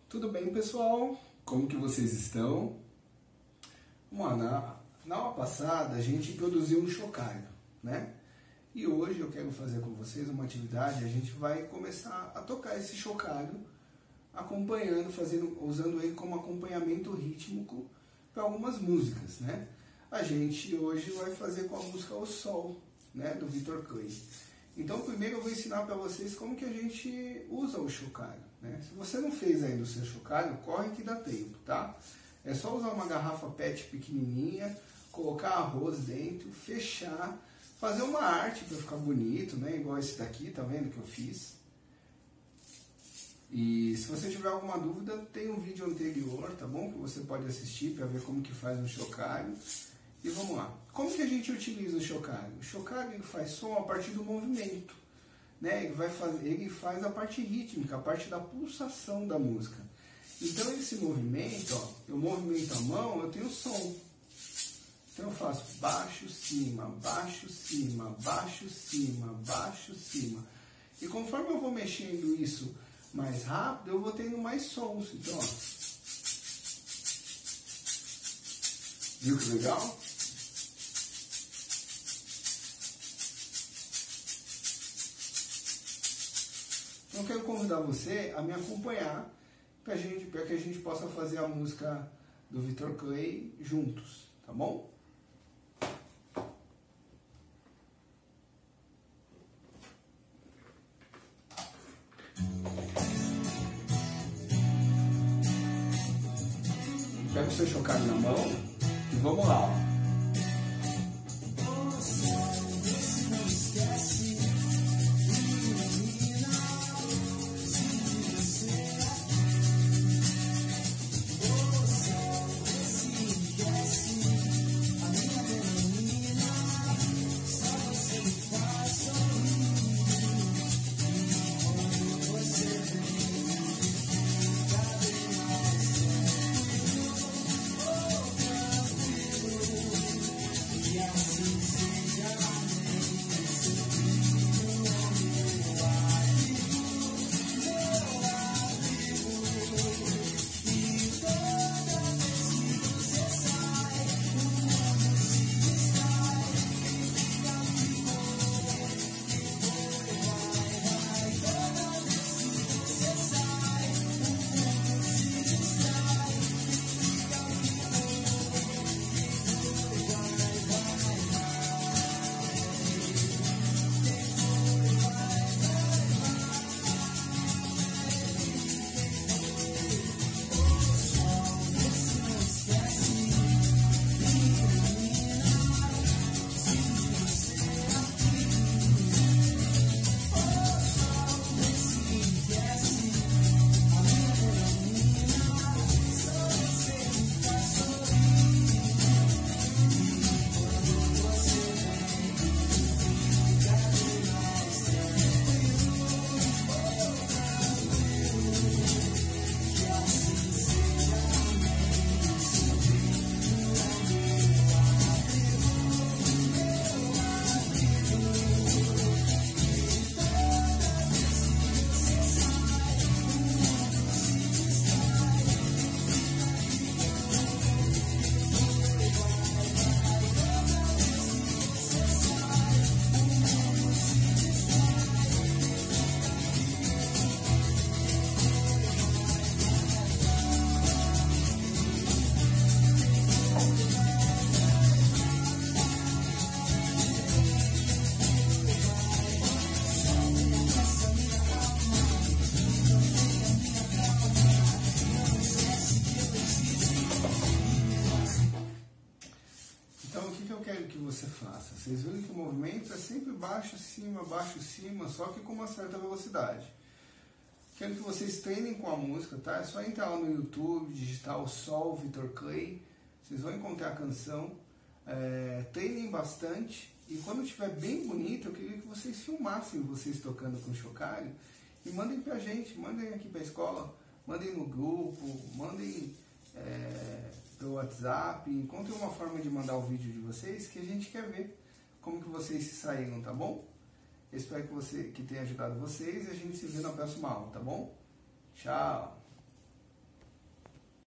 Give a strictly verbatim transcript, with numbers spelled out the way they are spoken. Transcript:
Tudo bem, pessoal? Como que vocês estão? Bom, na, na aula passada a gente produziu um chocalho, né? E hoje eu quero fazer com vocês uma atividade, a gente vai começar a tocar esse chocalho acompanhando, fazendo, usando ele como acompanhamento rítmico para algumas músicas, né? A gente hoje vai fazer com a música O Sol, né, do Vitor Clay. Então primeiro eu vou ensinar para vocês como que a gente usa o chocalho, né? Se você não fez ainda o seu chocalho, corre que dá tempo, tá? É só usar uma garrafa pet pequenininha, colocar arroz dentro, fechar, fazer uma arte para ficar bonito, né? Igual esse daqui, tá vendo que eu fiz? E se você tiver alguma dúvida, tem um vídeo anterior, tá bom? Que você pode assistir para ver como que faz um chocalho. E vamos lá. Como que a gente utiliza o chocalho? O chocalho ele faz som a partir do movimento, né? Ele, vai fazer, ele faz a parte rítmica, a parte da pulsação da música. Então esse movimento, ó, eu movimento a mão, eu tenho som. Então eu faço baixo, cima, baixo, cima, baixo, cima, baixo, cima. E conforme eu vou mexendo isso mais rápido, eu vou tendo mais sons. Então, ó. Viu que legal? Então eu quero convidar você a me acompanhar para gente, para que a gente possa fazer a música do Vitor Clay juntos, tá bom? Pega o seu chocalho na mão e vamos lá, ó. Que você faça. Vocês viram que o movimento é sempre baixo, cima, baixo, cima, só que com uma certa velocidade. Quero que vocês treinem com a música, tá? É só entrar lá no YouTube, digitar O Sol, Vitor Clay, vocês vão encontrar a canção. É, treinem bastante e quando estiver bem bonito, eu queria que vocês filmassem vocês tocando com o chocalho e mandem pra gente, mandem aqui pra escola, mandem no grupo, mandem é, pelo WhatsApp, encontrem uma forma de mandar o vídeo de vocês que a gente quer ver como que vocês se saíram, tá bom? Eu espero que, você, que tenha ajudado vocês e a gente se vê na próxima aula, tá bom? Tchau!